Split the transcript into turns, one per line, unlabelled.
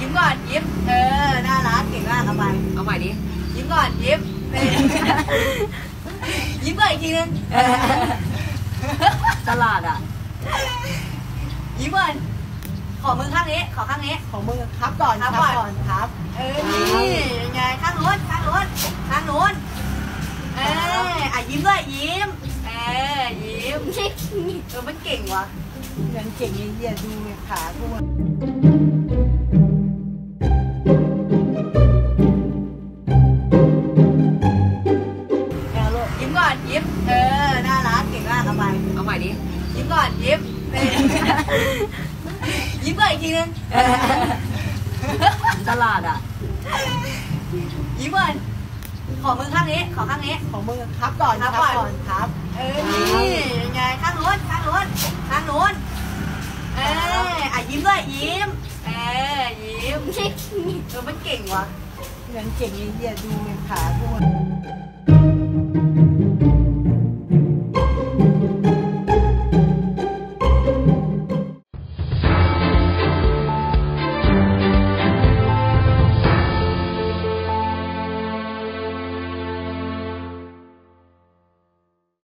มก่อนยิ้มน่ารักเก่งมากเอาไปเอาใหม่ดิยิ้มก่อนยิ้มยิ้มก่อนอีกทีนึงตลาดอ่ะยิ้มก่อนขอมือข้างนี้ขอข้างนี้ขอมือครับก่อนครับก่อนครับนี่ยังไงข้างโน้นข้างโน้นข้างโน้นยิ้มด้วยยิ้มยิ้มมันเก่งว่ะยังเก่งเยี่ยดูขาด้วยยิ้มก่อนยิ้มน่ารักเก่งมากเอาไปเอาใหม่ดิยิ้มก่อนยิ้มยิ้มก่อนอีกทีนึงตลาดอ่ะยิ้มก่อนขอมือข้างนี้ขอข้างนี้ขอมือครับก่อนครับก่อนครับนี่ยังไงข้างโน้นข้างโน้นข้างโน้นยิ้มด้วยยิ้มยิ้มมันเก่งว่ะยังเก่งเยี่ยดูขาด้วย